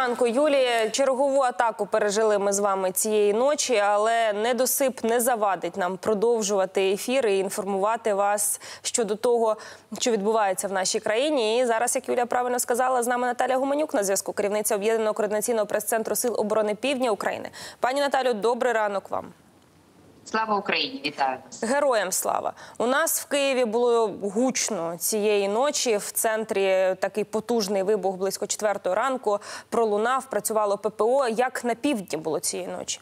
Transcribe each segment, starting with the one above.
ранку, Юлія. Чергову атаку пережили ми з вами цієї ночі, але недосип не завадить нам продовжувати ефір і інформувати вас щодо того, що відбувається в нашій країні. І зараз, як Юлія правильно сказала, з нами Наталя Гуменюк на зв'язку, керівниця Об'єднаного координаційного прес-центру Сил оборони Півдня України. Пані Наталю, добрий ранок вам. Слава Україні! Вітаю вас! Героям слава! У нас в Києві було гучно цієї ночі. В центрі такий потужний вибух близько 4-ї ранку. Пролунав, працювало ППО. Як на півдні було цієї ночі?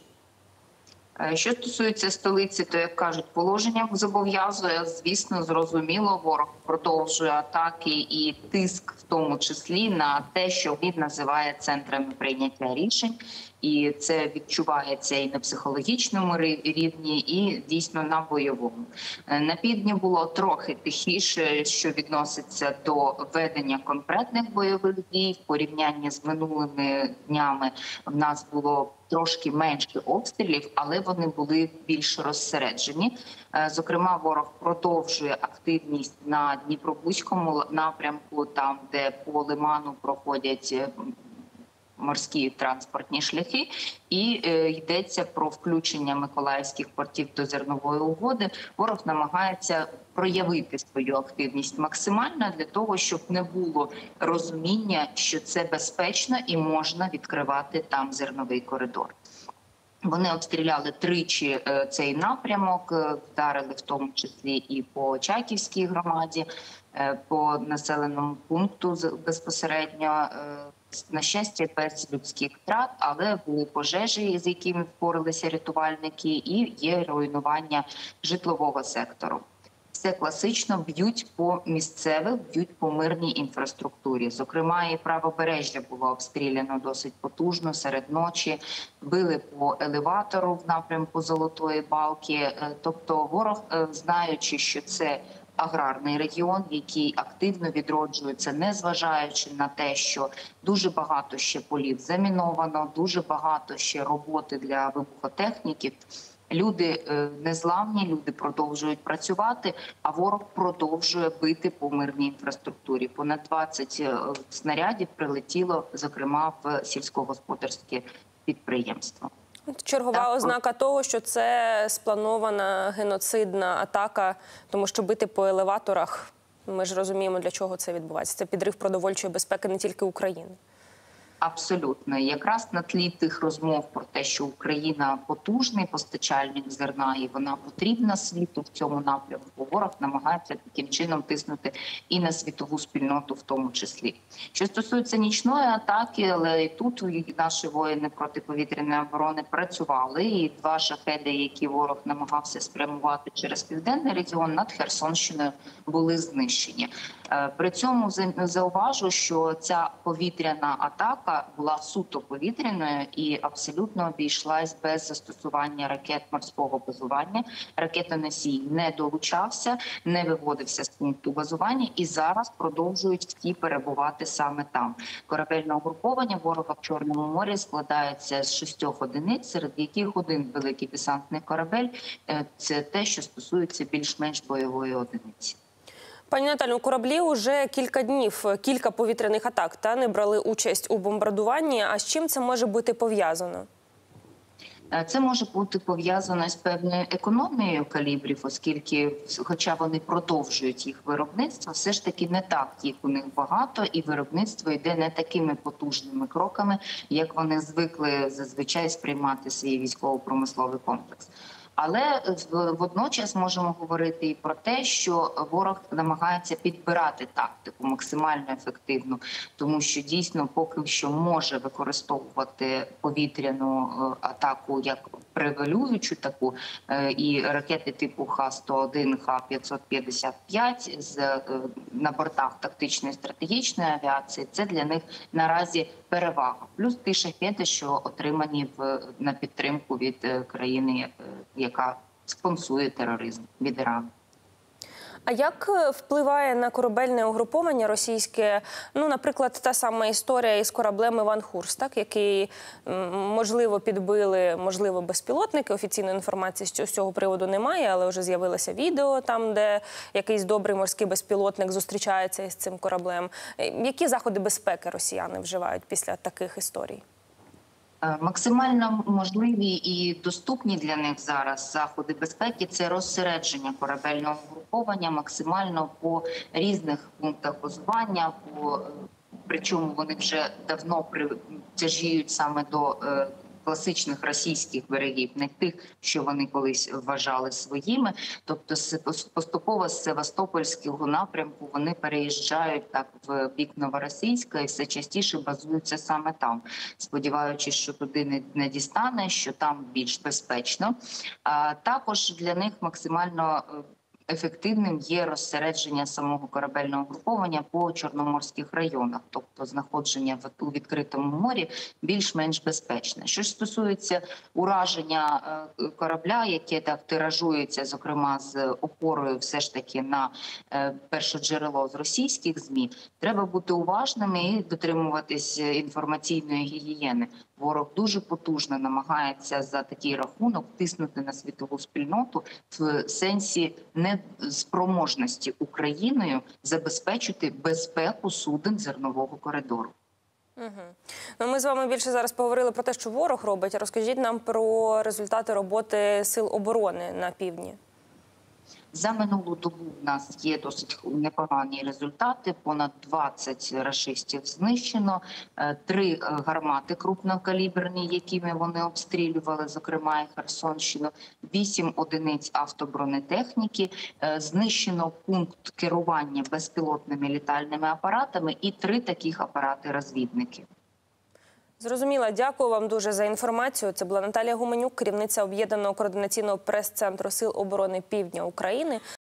Що стосується столиці, то, як кажуть, положення зобов'язує. Звісно, зрозуміло, ворог продовжує атаки і тиск, в тому числі, на те, що він називає центрами прийняття рішень. І це відчувається і на психологічному рівні, і дійсно на бойовому. На півдні було трохи тихіше, що відноситься до ведення конкретних бойових дій. В порівнянні з минулими днями в нас було трошки менше обстрілів, але вони були більш розсереджені. Зокрема, ворог продовжує активність на Дніпробузькому напрямку, там, де по лиману проходять морські транспортні шляхи, і йдеться про включення миколаївських портів до зернової угоди. Ворог намагається проявити свою активність максимально для того, щоб не було розуміння, що це безпечно і можна відкривати там зерновий коридор. Вони обстріляли тричі цей напрямок, вдарили в тому числі і по Чайківській громаді, по населеному пункту безпосередньо. На щастя, без людських втрат, але були пожежі, з якими впоралися рятувальники, і є руйнування житлового сектору. Все класично, б'ють по місцевих, б'ють по мирній інфраструктурі. Зокрема, і правобережжя було обстріляно досить потужно серед ночі, били по елеватору в напрямку Золотої Балки. Тобто ворог, знаючи, що це аграрний регіон, який активно відроджується, незважаючи на те, що дуже багато ще полів заміновано, дуже багато ще роботи для вибухотехніків. Люди незламні, люди продовжують працювати, а ворог продовжує бити по мирній інфраструктурі. Понад 20 снарядів прилетіло, зокрема, в сільськогосподарське підприємство. Чергова ознака того, що це спланована геноцидна атака, тому що бити по елеваторах, ми ж розуміємо, для чого це відбувається. Це підрив продовольчої безпеки не тільки України. Абсолютно. Якраз на тлі тих розмов про те, що Україна потужний постачальник зерна і вона потрібна світу в цьому напрямку, ворог намагається таким чином тиснути і на світову спільноту в тому числі. Що стосується нічної атаки, але і тут наші воїни протиповітряної оборони працювали, і 2 шахеди, які ворог намагався спрямувати через південний регіон, над Херсонщиною були знищені. При цьому зауважу, що ця повітряна атака була суто повітряною і абсолютно обійшлась без застосування ракет морського базування. Ракетоносій не долучався, не виводився з пункту базування і зараз продовжують всі перебувати саме там. Корабельне угруповання ворога в Чорному морі складається з 6 одиниць, серед яких один великий десантний корабель – це те, що стосується більш-менш бойової одиниці. Пані Наталю, кораблі вже кілька днів, кілька повітряних атак не брали участь у бомбардуванні. А з чим це може бути пов'язано? Це може бути пов'язано з певною економією калібрів, оскільки, хоча вони продовжують їх виробництво, все ж таки не так їх у них багато, і виробництво йде не такими потужними кроками, як вони звикли зазвичай сприймати свій військово-промисловий комплекс. Але водночас можемо говорити і про те, що ворог намагається підбирати тактику максимально ефективну, тому що дійсно поки що може використовувати повітряну атаку як превалюючу таку, і ракети типу Х-101, Х-555 на бортах тактичної стратегічної авіації – це для них наразі перевага. Плюс ті шахеди, що отримані на підтримку від країни, яка спонсує тероризм, від Ірану. А як впливає на корабельне угруповання російське, наприклад, та сама історія із кораблем «Іван Хурс», так, який, можливо, підбили, можливо, безпілотники. Офіційної інформації з цього приводу немає, але вже з'явилося відео там, де якийсь добрий морський безпілотник зустрічається із цим кораблем. Які заходи безпеки росіяни вживають після таких історій? Максимально можливі і доступні для них зараз заходи безпеки – це розсередження корабельного угруповання максимально по різних пунктах базування, причому вони вже давно тяжіють саме до класичних російських берегів, не тих, що вони колись вважали своїми. Тобто поступово з Севастопольського напрямку вони переїжджають так в бік Новоросійська і все частіше базуються саме там, сподіваючись, що туди не дістане, що там більш безпечно. А також для них максимально ефективним є розсередження самого корабельного угруповання по чорноморських районах, тобто знаходження у відкритому морі більш-менш безпечне. Що ж стосується ураження корабля, яке так тиражується, зокрема з опорою все ж таки на першоджерело з російських ЗМІ, треба бути уважними і дотримуватись інформаційної гігієни. Ворог дуже потужно намагається за такий рахунок тиснути на світову спільноту в сенсі неспроможності Україною забезпечити безпеку суден зернового коридору. Ми з вами більше зараз поговорили про те, що ворог робить. Розкажіть нам про результати роботи Сил оборони на півдні. За минулу добу в нас є досить непогані результати. Понад 20 рашистів знищено, 3 гармати крупнокаліберні, якими вони обстрілювали, зокрема і Херсонщину, 8 одиниць автобронетехніки, знищено пункт керування безпілотними літальними апаратами і 3 таких апарати-розвідники. Зрозуміла. Дякую вам дуже за інформацію. Це була Наталія Гуменюк, керівниця Об'єднаного координаційного прес-центру Сил оборони Півдня України.